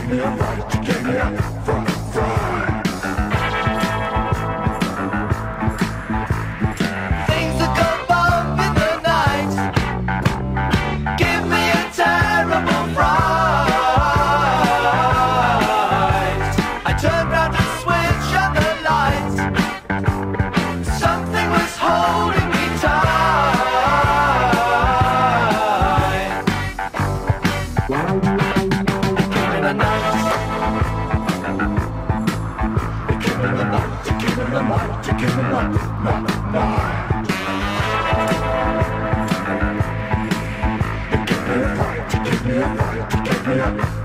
me a light, you gave me a fright. Things that go bump in the night give me a terrible fright. I turned round to switch on the light. Something was holding me tight. It came in the night. It came in the night. It came in the night. It came in the night. It gave me a light. It gave me a light. It gave me a